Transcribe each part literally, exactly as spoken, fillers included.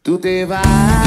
Tú te vas,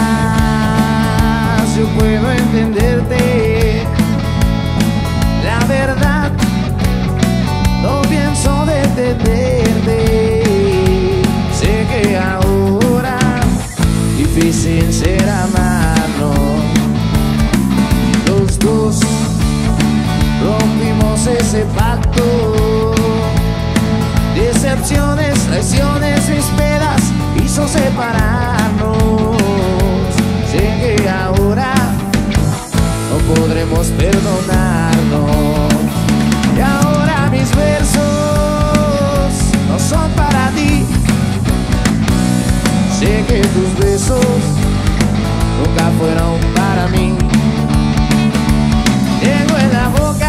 yo puedo entenderte. La verdad, no pienso detenerte. Sé que ahora difícil será amarnos. Los dos rompimos ese pacto. Decepciones, traiciones, mis pedas hizo separarnos. Sé que ahora no podremos perdonarnos. Y ahora mis versos no son para ti. Sé que tus besos nunca fueron para mí. Tengo en la boca